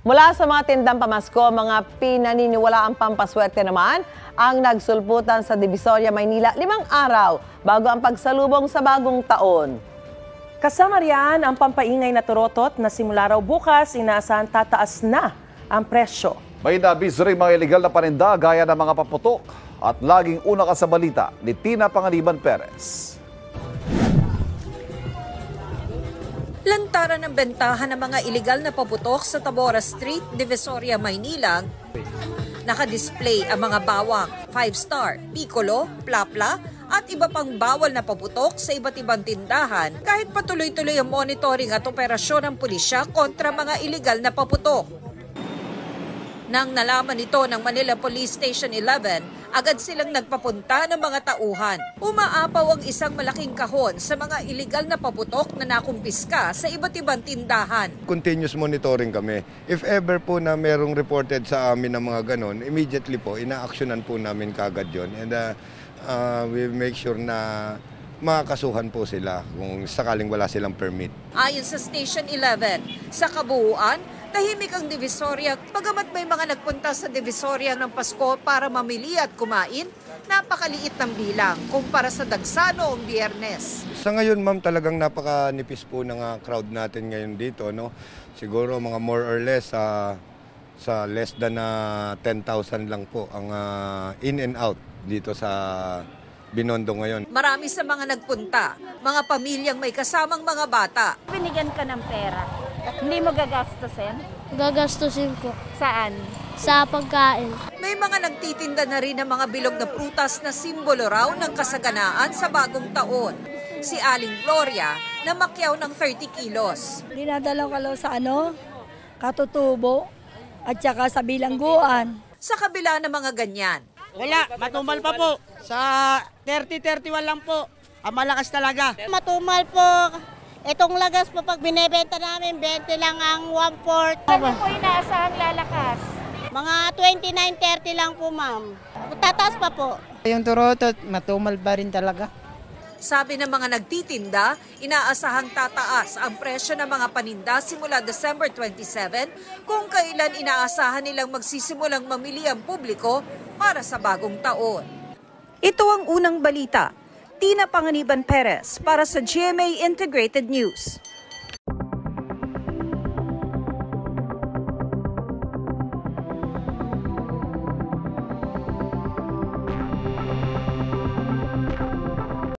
Mula sa mga tindang pamasko, mga pinaniniwalaang pampaswerte naman ang nagsulputan sa Divisoria, Maynila 5 araw bago ang pagsalubong sa bagong taon. Kasama riyan ang pampaingay na turotot na simula raw bukas inaasahan tataas na ang presyo. May nabis rin mga ilegal na paninda gaya ng mga paputok at laging una ka sa balita ni Tina Panganiban Perez. Lantaran ng bentahan ng mga ilegal na paputok sa Tabora Street, Divisoria, Maynila. Nakadisplay ang mga bawang, 5-star, piccolo, plapla at iba pang bawal na paputok sa iba't ibang tindahan kahit patuloy-tuloy ang monitoring at operasyon ng pulisya kontra mga ilegal na paputok. Nang nalaman ito ng Manila Police Station 11, agad silang nagpapunta ng mga tauhan. Umaapaw ang isang malaking kahon sa mga ilegal na paputok na nakumpiska sa iba't ibang tindahan. Continuous monitoring kami. If ever po na merong reported sa amin ng mga ganon, immediately po, ina-actionan po namin kagad yun. And we make sure na makakasuhan po sila kung sakaling wala silang permit. Ayon sa Station 11, sa kabuuan, tahimik ang Divisoria. Pagamat may mga nagpunta sa Divisoria ng Pasko para mamili at kumain, napakaliit ng bilang kumpara sa dagsa noong Biyernes. Sa ngayon, ma'am, talagang napakanipis po ng crowd natin ngayon dito, no? Siguro mga more or less sa less than 10,000 lang po ang in and out dito sa Binondo ngayon. Marami sa mga nagpunta, mga pamilyang may kasamang mga bata. Binigyan ka ng pera, hindi mo gagastusin? Gagastusin ko. Saan? Sa pagkain. May mga nagtitinda na rin ng mga bilog na prutas na simbolo raw ng kasaganaan sa bagong taon. Si Aling Gloria na makyaw ng 30 kilos. Dinadala ko lang sa katutubo at saka sa bilangguan. Sa kabila ng mga ganyan, wala, matumal pa po. Sa 30-31 lang po. Ang malakas talaga. Matumal po. Itong lagas po pag binebenta namin, 20 lang ang 1/4. Ano po inaasahang lalakas? Mga 29-30 lang po, ma'am. Tataas pa po. Yung turotot, matumal pa rin talaga. sabi ng mga nagtitinda, inaasahang tataas ang presyo ng mga paninda simula December 27 kung kailan inaasahan nilang magsisimulang mamili ang publiko para sa bagong taon. Ito ang unang balita. Tina Panganiban Perez para sa GMA Integrated News.